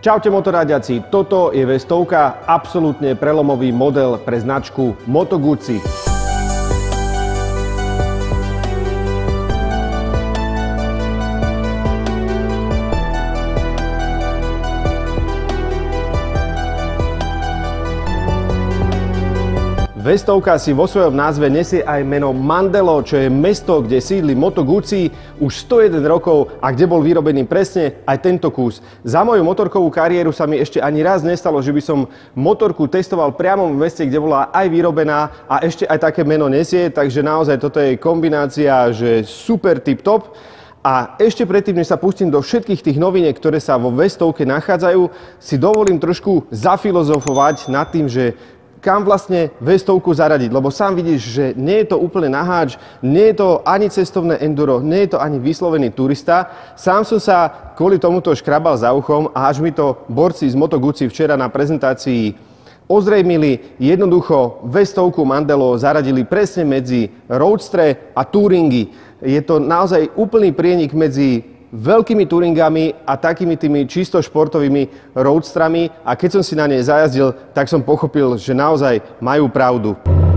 Čaute motoráďaci, toto je V100, absolútne prelomový model pre značku Moto Guzzi. V100 si vo svojom názve nesie aj meno Mandelo, čo je mesto, kde sídli Moto Guzzi už 101 rokov a kde bol vyrobený presne aj tento kus. Za moju motorkovú kariéru sa mi ešte ani raz nestalo, že by som motorku testoval priamo v meste, kde bola aj vyrobená a ešte aj také meno nesie, takže naozaj toto je kombinácia, že super tip-top. A ešte predtým, než sa pustím do všetkých tých noviniek, ktoré sa vo V100 nachádzajú, si dovolím trošku zafilozofovať nad tým, že kam vlastne V100 zaradiť, lebo sám vidíš, že nie je to úplne naháč, nie je to ani cestovné enduro, nie je to ani vyslovený turista. Sám som sa kvôli tomuto škrabal za uchom a až mi to borci z Moto Guzzi včera na prezentácii ozrejmili, jednoducho V100 Mandelo zaradili presne medzi roadstre a touringy. Je to naozaj úplný prienik medzi veľkými touringami a takými tými čisto športovými roadstrami a keď som si na nej zajazdil, tak som pochopil, že naozaj majú pravdu.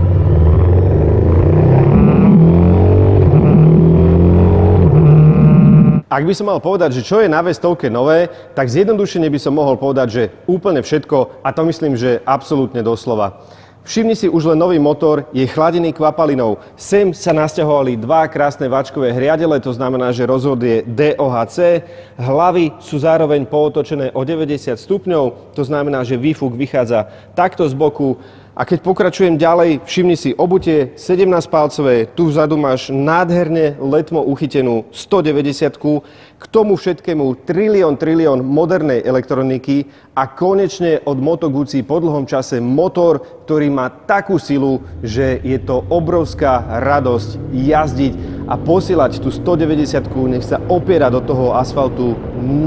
Ak by som mal povedať, že čo je na V100 nové, tak zjednodušene by som mohol povedať, že úplne všetko a to myslím, že absolútne doslova. Všimni si, už len nový motor je chladený kvapalinou. Sem sa nasťahovali dva krásne váčkové hriadele, to znamená, že rozvod je DOHC. Hlavy sú zároveň pootočené o 90 stupňov, to znamená, že výfuk vychádza takto z boku. A keď pokračujem ďalej, všimni si obutie 17-palcové, tu vzadu máš nádherne letmo uchytenú 190-ku, k tomu všetkému trilión modernej elektroniky a konečne od Moto Guzzi po dlhom čase motor, ktorý má takú silu, že je to obrovská radosť jazdiť a posielať tú 190-ku, nech sa opiera do toho asfaltu.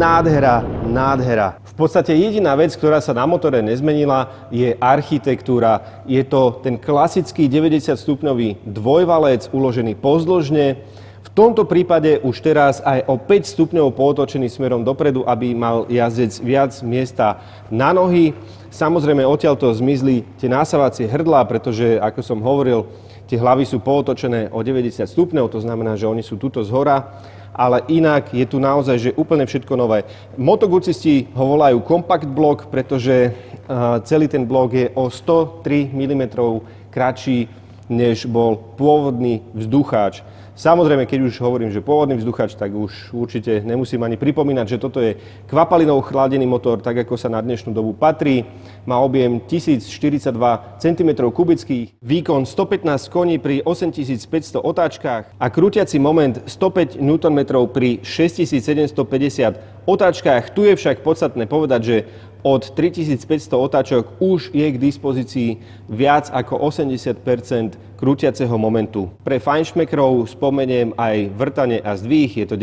Nádhera. V podstate jediná vec, ktorá sa na motore nezmenila, je architektúra. Je to ten klasický 90-stupňový dvojvalec uložený pozdĺžne. V tomto prípade už teraz aj o 5 stupňov pootočený smerom dopredu, aby mal jazdec viac miesta na nohy. Samozrejme odtiaľto zmizli tie násávacie hrdlá, pretože, ako som hovoril, tie hlavy sú pootočené o 90 stupňov, to znamená, že oni sú tuto zhora. Ale inak je tu naozaj že úplne všetko nové. Moto Guzzisti ho volajú Compact Block, pretože celý ten blok je o 103 mm kratší, než bol pôvodný vzducháč. Samozrejme, keď už hovorím, že pôvodný vzduchač, tak už určite nemusím ani pripomínať, že toto je kvapalinou chladený motor, tak ako sa na dnešnú dobu patrí. Má objem 1042 cm3, výkon 115 koní pri 8500 otáčkach a krútiaci moment 105 Nm pri 6750 otáčkach. Tu je však podstatné povedať, že od 3500 otáčok už je k dispozícii viac ako 80% krútiaceho momentu. Pre fajnšmekrov spomeniem aj vrtanie a zdvih, je to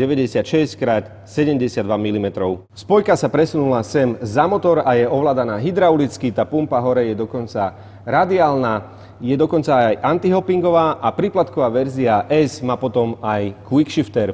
96x72 mm. Spojka sa presunula sem za motor a je ovládaná hydraulicky, tá pumpa hore je dokonca radiálna, je dokonca aj antihoppingová a príplatková verzia S má potom aj quickshifter.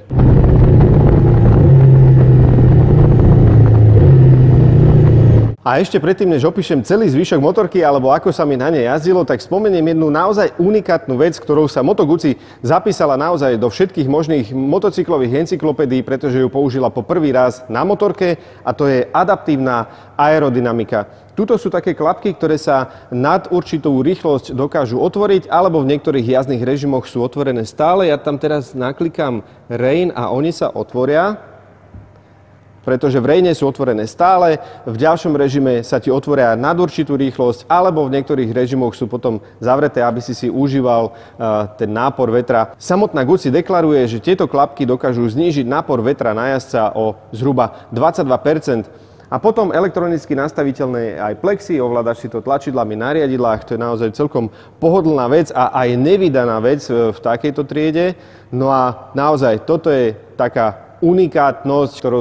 A ešte predtým, než opíšem celý zvyšok motorky, alebo ako sa mi na nej jazdilo, tak spomeniem jednu naozaj unikátnu vec, ktorou sa Moto Guzzi zapísala naozaj do všetkých možných motocyklových encyklopédií, pretože ju použila po prvý raz na motorke a to je adaptívna aerodynamika. Tuto sú také klapky, ktoré sa nad určitú rýchlosť dokážu otvoriť, alebo v niektorých jazdných režimoch sú otvorené stále. Ja tam teraz naklikám Rain a oni sa otvoria, pretože v raine sú otvorené stále, v ďalšom režime sa ti otvoria nad určitú rýchlosť, alebo v niektorých režimoch sú potom zavreté, aby si užíval ten nápor vetra. Samotná Guzzi deklaruje, že tieto klapky dokážu znížiť nápor vetra na jazdca o zhruba 22%. A potom elektronicky nastaviteľné aj plexy, ovládaš si to tlačidlami na riadidlách, to je naozaj celkom pohodlná vec a aj nevydaná vec v takejto triede. No a naozaj toto je taká unikátnosť, ktorou sa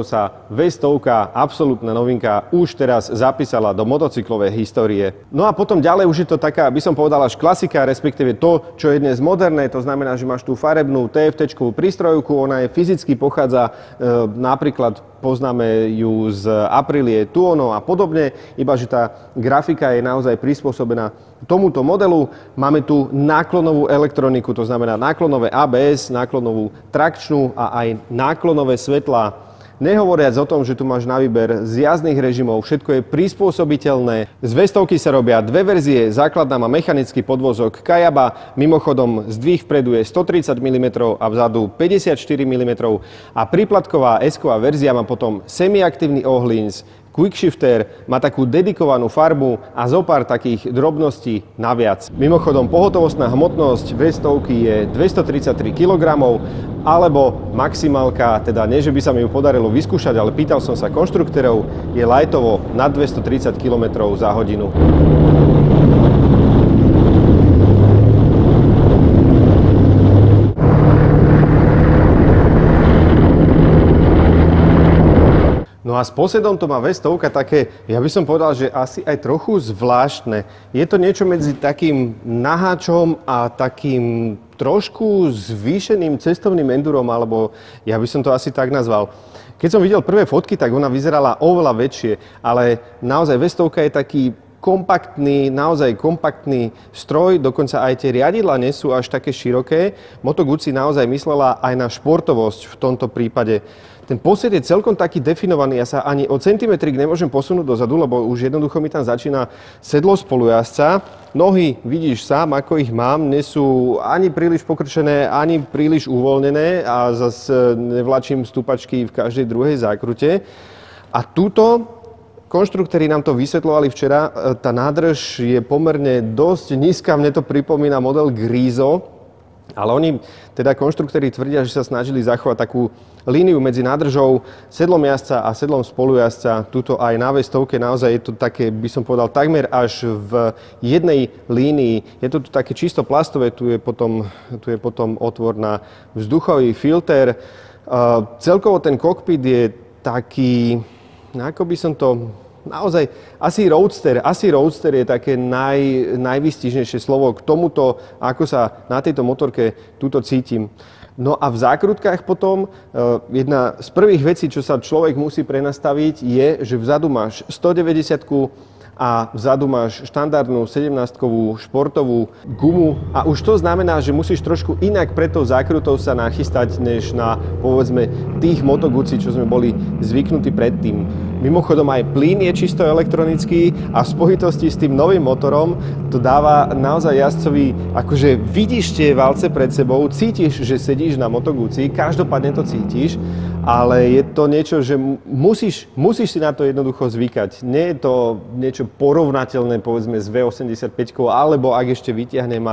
V100, absolútna novinka, už teraz zapísala do motocyklovej histórie. No a potom ďalej už je to taká, by som povedal, až klasika, respektíve to, čo je dnes moderné, to znamená, že máš tú farebnú TFT-čkovú prístrojovku, ona je fyzicky pochádza, napríklad poznáme ju z Aprilie Tuono a podobne, iba že tá grafika je naozaj prispôsobená tomuto modelu. Máme tu náklonovú elektroniku, to znamená náklonové ABS, náklonovú trakčnú a aj náklonové svetlá. Nehovoriac o tom, že tu máš na výber z jazdných režimov, všetko je prispôsobiteľné. Z V100 sa robia dve verzie, základná má mechanický podvozok Kayaba, mimochodom zdvih vpredu je 130 mm a vzadu 54 mm a príplatková S-ková verzia má potom semiaktívny ohlins, quickshifter, má takú dedikovanú farbu a zo pár takých drobností naviac. Mimochodom, pohotovostná hmotnosť V100 je 233 kg, alebo maximálka, teda nie, že by sa mi ju podarilo vyskúšať, ale pýtal som sa konštruktorov, je lightovo nad 230 km za hodinu. No a s posedom to má V100 také, ja by som povedal, že asi aj trochu zvláštne. Je to niečo medzi takým naháčom a takým trošku zvýšeným cestovným endurom, alebo ja by som to asi tak nazval. Keď som videl prvé fotky, tak ona vyzerala oveľa väčšie, ale naozaj V100 je taký kompaktný, naozaj kompaktný stroj, dokonca aj tie riadidlá nie sú až také široké. Moto Guzzi naozaj myslela aj na športovosť v tomto prípade. Ten posed je celkom taký definovaný, ja sa ani o centimetrik nemôžem posunúť dozadu, lebo už jednoducho mi tam začína sedlo spolujazdca. Nohy, vidíš sám, ako ich mám, nie sú ani príliš pokrčené, ani príliš uvoľnené a zase nevlačím stúpačky v každej druhej zákrute. A túto konštruktori nám to vysvetľovali včera, tá nádrž je pomerne dosť nízka, mne to pripomína model Grizo, ale oni, teda konštruktori tvrdia, že sa snažili zachovať takú líniu medzi nádržou sedlom jazdca a sedlom spolujazdca. Tuto aj na V100 naozaj je to také, by som povedal, takmer až v jednej línii. Je to tu také čisto plastové, tu je potom otvor na vzduchový filter. Celkovo ten kokpit je taký, ako by som to... Naozaj, asi roadster je také najvýstižnejšie slovo k tomuto, ako sa na tejto motorke túto cítim. No a v zákrutkách potom jedna z prvých vecí, čo sa človek musí prenastaviť, je, že vzadu máš 190-ku a vzadu máš štandardnú 17-kovú športovú gumu a už to znamená, že musíš trošku inak pred tou zákrutou sa nachystať, než na, povedzme, tých Moto Guzzi, čo sme boli zvyknutí predtým. Mimochodom aj plyn je čisto elektronický a v spojitosti s tým novým motorom to dáva naozaj jazdcovi, akože vidíš tie valce pred sebou, cítiš, že sedíš na Moto Guzzi, každopádne to cítiš, ale je to niečo, že musíš si na to jednoducho zvykať. Nie je to niečo porovnateľné, povedzme, s V85, alebo ak ešte vyťahnem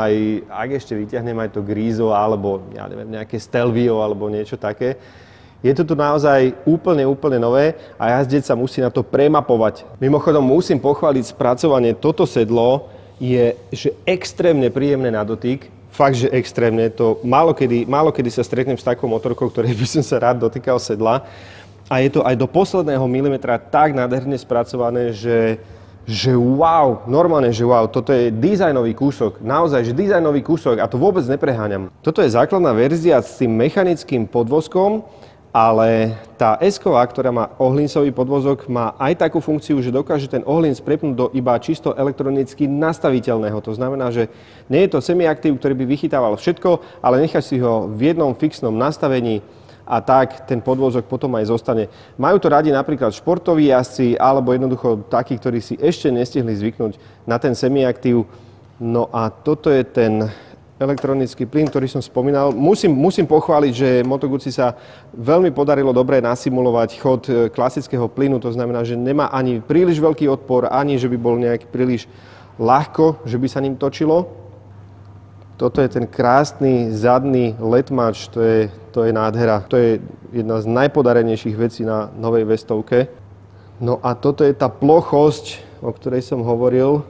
aj to Grizo, alebo ja neviem, nejaké Stelvio, alebo niečo také. Je to tu naozaj úplne nové a jazdec sa musí na to premapovať. Mimochodom musím pochváliť spracovanie. Toto sedlo je že extrémne príjemné na dotyk. Fakt, že extrémne. To málo kedy sa stretnem s takou motorkou, ktorej by som sa rád dotýkal sedla. A je to aj do posledného milimetra tak nádherne spracované, že wow, normálne, že wow, toto je dizajnový kúsok, naozaj, že dizajnový kúsok a to vôbec nepreháňam. Toto je základná verzia s tým mechanickým podvozkom, ale tá S-ková, ktorá má ohlinsový podvozok, má aj takú funkciu, že dokáže ten ohlins prepnúť do iba čisto elektronicky nastaviteľného. To znamená, že nie je to semiaktív, ktorý by vychytával všetko, ale necháš si ho v jednom fixnom nastavení a tak ten podvozok potom aj zostane. Majú to radi napríklad športoví jazdci alebo jednoducho takí, ktorí si ešte nestihli zvyknúť na ten semiaktív. No a toto je ten elektronický plyn, ktorý som spomínal. Musím pochváliť, že Moto Guzzi sa veľmi podarilo dobre nasimulovať chod klasického plynu. To znamená, že nemá ani príliš veľký odpor, ani že by bol nejak príliš ľahko, že by sa ním točilo. Toto je ten krásny zadný letmač, to je nádhera. To je jedna z najpodarenejších vecí na novej V100. No a toto je tá plochosť, o ktorej som hovoril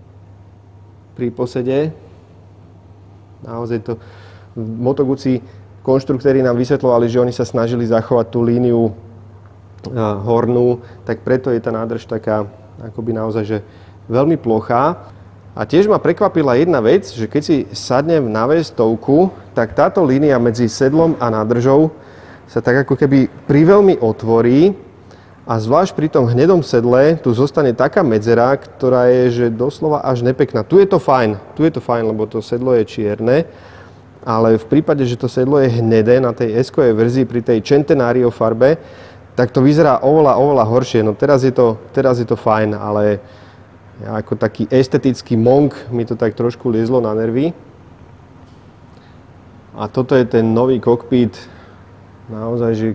pri posede. Naozaj to Moto Guzzi konštruktéri nám vysvetľovali, že oni sa snažili zachovať tú líniu hornú, tak preto je tá nádrž taká akoby naozaj, že veľmi plochá. A tiež ma prekvapila jedna vec, že keď si sadnem na V100, tak táto línia medzi sedlom a nádržou sa tak ako keby priveľmi otvorí a zvlášť pri tom hnedom sedle tu zostane taká medzera, ktorá je že doslova až nepekná. Tu je to fajn, lebo to sedlo je čierne, ale v prípade, že to sedlo je hnedé na tej S-kovej verzii pri tej Centenario farbe, tak to vyzerá oveľa horšie. No teraz je to fajn, ale ja ako taký estetický monk mi to tak trošku liezlo na nervy. A toto je ten nový kokpit. Naozaj, že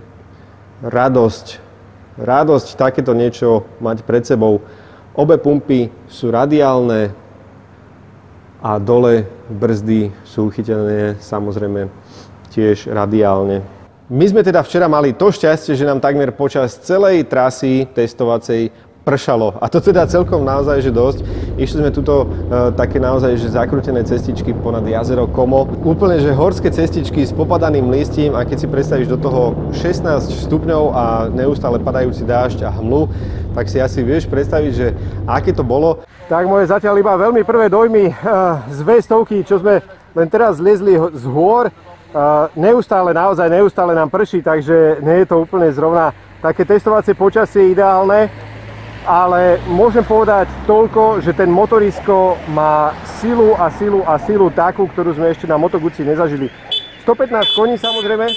radosť takéto niečo mať pred sebou. Obe pumpy sú radiálne a dole brzdy sú chytené samozrejme tiež radiálne. My sme teda včera mali to šťastie, že nám takmer počas celej trasy testovacej pršalo. A to teda celkom naozaj, že dosť. Išli sme tuto také naozaj, že zakrútené cestičky ponad jazero Como. Úplne, že horské cestičky s popadaným listím a keď si predstavíš do toho 16 stupňov a neustále padajúci dážď a hmlu, tak si asi vieš predstaviť, že aké to bolo. Tak moje zatiaľ iba veľmi prvé dojmy z V100, čo sme len teraz zliezli z hôr. Neustále nám prší, takže nie je to úplne zrovna také testovacie počasie ideálne, ale môžem povedať toľko, že ten motorisko má silu takú, ktorú sme ešte na Moto Guzzi nezažili. 115 koní samozrejme.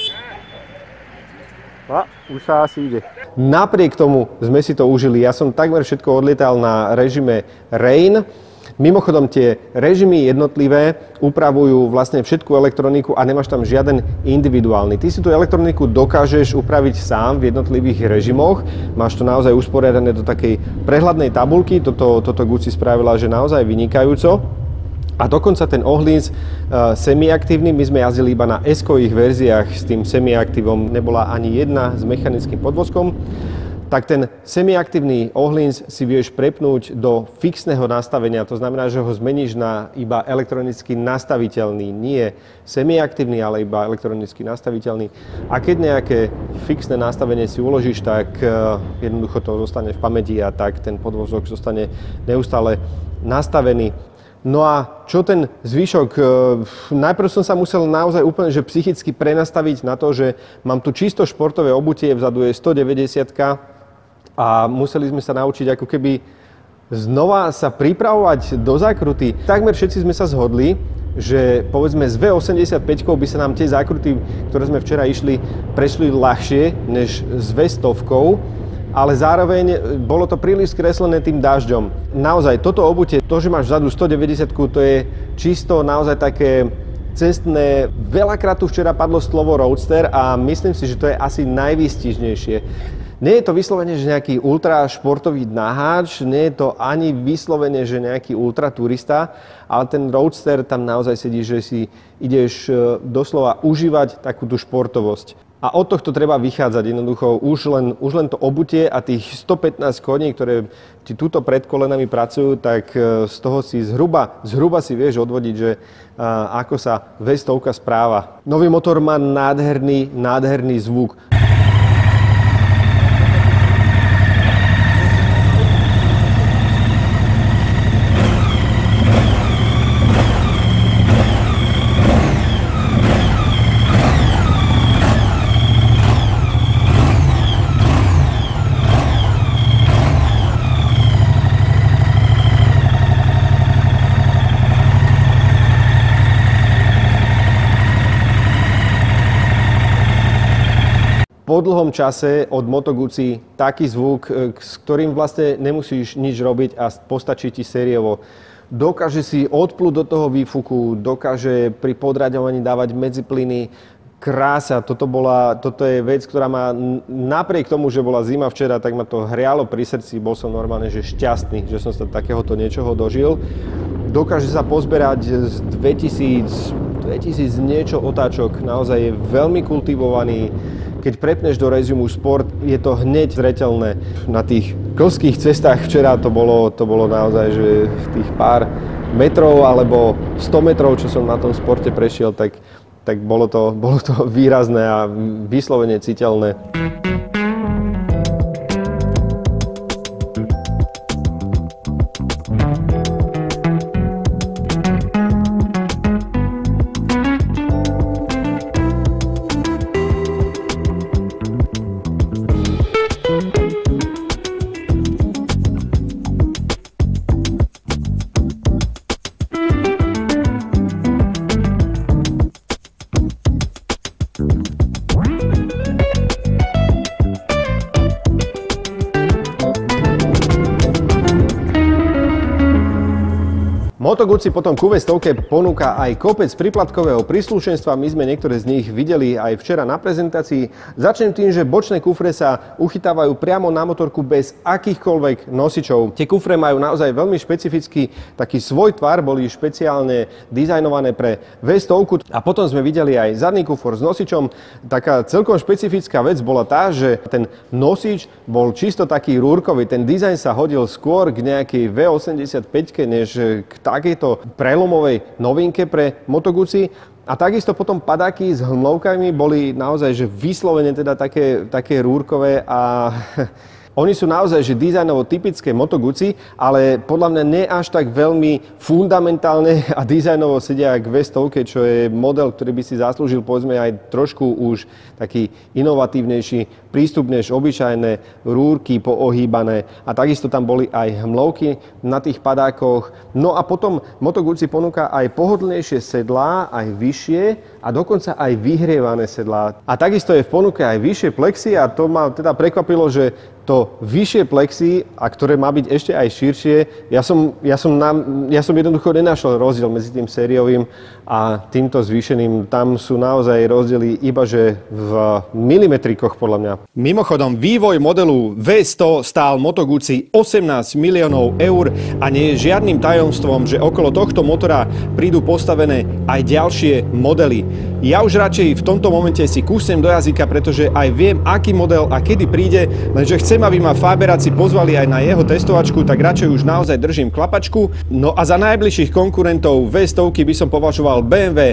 A už sa asi ide. Napriek tomu sme si to užili. Ja som takmer všetko odlietal na režime Rain. Mimochodom, tie režimy jednotlivé upravujú vlastne všetku elektroniku a nemáš tam žiaden individuálny. Ty si tú elektroniku dokážeš upraviť sám v jednotlivých režimoch. Máš to naozaj usporiadané do takej prehľadnej tabulky. Toto Guzzi spravila, že naozaj vynikajúco. A dokonca ten ohlíz semiaktívny, my sme jazdili iba na S-kových verziách s tým semiaktívom, nebola ani jedna s mechanickým podvozkom. Tak ten semiaktívny ohlíz si vieš prepnúť do fixného nastavenia. To znamená, že ho zmeníš na iba elektronicky nastaviteľný. Nie semiaktívny, ale iba elektronicky nastaviteľný. A keď nejaké fixné nastavenie si uložíš, tak jednoducho to zostane v pamäti a tak ten podvozok zostane neustále nastavený. No a čo ten zvyšok? Najprv som sa musel naozaj úplne že psychicky prenastaviť na to, že mám tu čisto športové obutie, vzadu je 190 a museli sme sa naučiť ako keby znova sa pripravovať do zákruty. Takmer všetci sme sa zhodli, že povedzme s V85 by sa nám tie zákruty, ktoré sme včera išli, prešli ľahšie než s V100, ale zároveň bolo to príliš skreslené tým dažďom. Naozaj toto obutie, to, že máš vzadu 190, to je čisto naozaj také cestné. Veľakrát tu včera padlo slovo roadster a myslím si, že to je asi najvýstižnejšie. Nie je to vyslovene, že nejaký ultra športový naháč, nie je to ani vyslovene, že nejaký ultra turista, ale ten roadster tam naozaj sedí, že si ideš doslova užívať takú tú športovosť. A od tohto treba vychádzať jednoducho, už len to obutie a tých 115 koní, ktoré ti tuto pred kolenami pracujú, tak z toho si zhruba si vieš odvodiť, že ako sa V100 správa. Nový motor má nádherný zvuk. Po dlhom čase od Moto Guzzi taký zvuk, s ktorým vlastne nemusíš nič robiť a postačí ti sériovo. Dokáže si odplúť do toho výfuku, dokáže pri podraďovaní dávať medziplyny. Krása, toto je vec, ktorá ma napriek tomu, že bola zima včera, tak ma to hrialo pri srdci. Bol som normálne že šťastný, že som sa takéhoto niečoho dožil. Dokáže sa pozberať z 2000 niečo otáčok, naozaj je veľmi kultivovaný. Keď prepneš do režimu Sport, je to hneď zreteľné. Na tých klzkých cestách včera to bolo naozaj, že v tých pár metrov alebo 100 metrov, čo som na tom Sporte prešiel, tak bolo to výrazné a vyslovene citeľné. Moto Guzzi potom ku V100 ponúka aj kopec príplatkového príslušenstva. My sme niektoré z nich videli aj včera na prezentácii. Začnem tým, že bočné kufre sa uchytávajú priamo na motorku bez akýchkoľvek nosičov. Tie kufre majú naozaj veľmi špecifický taký svoj tvar, boli špeciálne dizajnované pre V100. A potom sme videli aj zadný kufor s nosičom. Taká celkom špecifická vec bola tá, že ten nosič bol čisto taký rúrkový. Ten dizajn sa hodil skôr k nejakej V85 než k takejto prelomovej novinke pre Moto Guzzi. A takisto potom padáky s hmlovkami boli naozaj že vyslovene teda také rúrkové a oni sú naozaj že dizajnovo typické Moto Guzzi, ale podľa mňa nie až tak veľmi fundamentálne a dizajnovo sedia k V100, čo je model, ktorý by si zaslúžil povedzme aj trošku už taký inovatívnejší prístup než obyčajné rúrky poohýbané. A takisto tam boli aj hmlovky na tých padákoch. No a potom Moto Guzzi ponúka aj pohodlnejšie sedlá, aj vyššie a dokonca aj vyhrievané sedlá. A takisto je v ponuke aj vyššie plexy a to ma teda prekvapilo, že to vyššie plexy, a ktoré má byť ešte aj širšie, ja som jednoducho nenašiel rozdiel medzi tým sériovým a týmto zvýšeným. Tam sú naozaj rozdiely iba že v milimetrikoch podľa mňa. Mimochodom, vývoj modelu V100 stál Moto Guzzi 18 miliónov eur a nie je žiadnym tajomstvom, že okolo tohto motora prídu postavené aj ďalšie modely. Ja už radšej v tomto momente si kúsnem do jazyka, pretože aj viem, aký model a kedy príde, lenže chcem, aby ma fáberáci pozvali aj na jeho testovačku, tak radšej už naozaj držím klapačku. No a za najbližších konkurentov V100 by som považoval BMW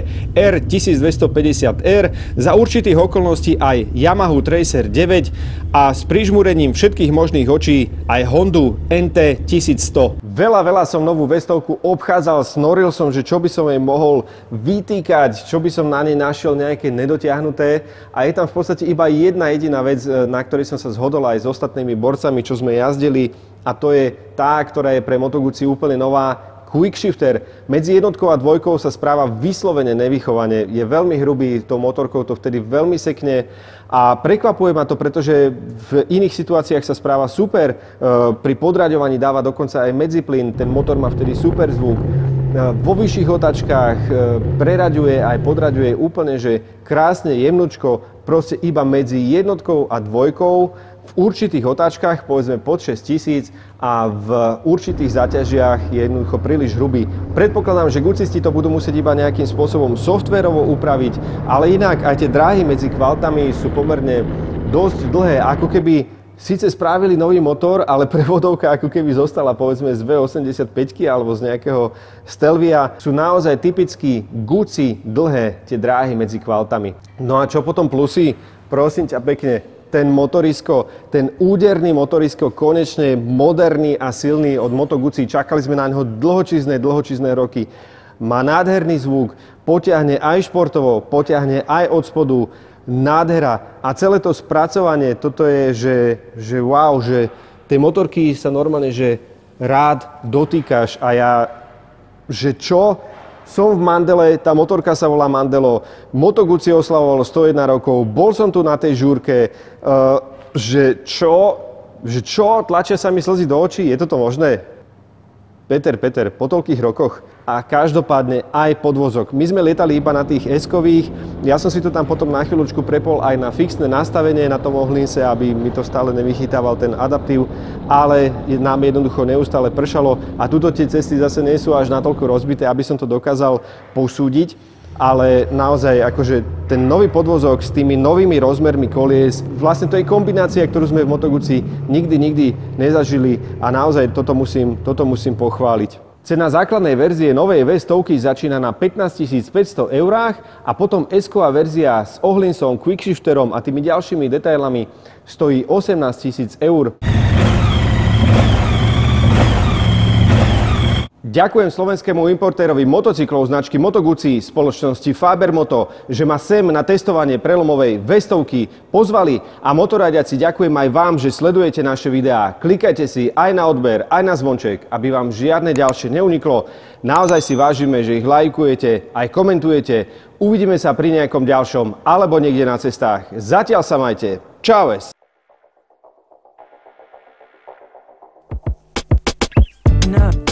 R1250R, za určitých okolností aj Yamaha Tracer 9 a s prižmúrením všetkých možných očí aj Hondu NT 1100. Veľa som novú V100 obchádzal, snoril som, že čo by som jej mohol vytýkať, čo by som na nej našiel nejaké nedotiahnuté a je tam v podstate iba jedna jediná vec, na ktorej som sa zhodol aj s ostatnými borcami, čo sme jazdili, a to je tá, ktorá je pre Moto Guzzi úplne nová. Quickshifter. Medzi jednotkou a dvojkou sa správa vyslovene nevychovane. Je veľmi hrubý, tou motorkou to vtedy veľmi sekne a prekvapuje ma to, pretože v iných situáciách sa správa super. Pri podraďovaní dáva dokonca aj medziplyn, ten motor má vtedy super zvuk. Vo vyšších otáčkach preraďuje aj podraďuje úplne, že krásne, jemnučko, proste iba medzi jednotkou a dvojkou. V určitých otáčkach, povedzme pod 6000 a v určitých záťažiach je jednoducho príliš hrubý. Predpokladám, že Guzzisti to budú musieť iba nejakým spôsobom softvérovo upraviť, ale inak aj tie dráhy medzi kvaltami sú pomerne dosť dlhé, ako keby síce spravili nový motor, ale prevodovka ako keby zostala povedzme z V85 alebo z nejakého Stelvia. Sú naozaj typicky Guzzi dlhé tie dráhy medzi kvaltami. No a čo potom plusy? Prosím ťa pekne. Ten motorisko, ten úderný motorisko, konečne moderný a silný od Moto Guzzi. Čakali sme na neho dlhočízne roky. Má nádherný zvuk, potiahne aj športovo, potiahne aj od spodu. Nádhera. A celé to spracovanie, toto je, že wow, že tie motorky sa normálne, že rád dotýkaš a ja, že čo? Som v Mandele, tá motorka sa volá Mandelo, Moto Guzzi oslavoval 101 rokov, bol som tu na tej žúrke, že čo, tlačia sa mi slzy do očí, je toto možné? Peter, po toľkých rokoch a každopádne aj podvozok. My sme lietali iba na tých S-kových, ja som si to tam potom na chvíľučku prepol aj na fixné nastavenie na tom ohlinse, aby mi to stále nevychytával ten adaptív, ale nám jednoducho neustále pršalo a tuto tie cesty zase nie sú až natoľko rozbité, aby som to dokázal posúdiť. Ale naozaj akože ten nový podvozok s tými novými rozmermi kolies, vlastne to je kombinácia, ktorú sme v Moto Guzzi nikdy nezažili a naozaj toto musím pochváliť. Cena základnej verzie novej V100 začína na 15 500 eurách a potom S-ková verzia s ohlinsom, quickshifterom a tými ďalšími detailami stojí 18 000 eur. Ďakujem slovenskému importérovi motocyklov značky Moto Guzzi spoločnosti Faber Moto, že ma sem na testovanie prelomovej V100 pozvali a motoradiaci ďakujem aj vám, že sledujete naše videá. Klikajte si aj na odber, aj na zvonček, aby vám žiadne ďalšie neuniklo. Naozaj si vážime, že ich lajkujete, aj komentujete. Uvidíme sa pri nejakom ďalšom alebo niekde na cestách. Zatiaľ sa majte. Čaues. No.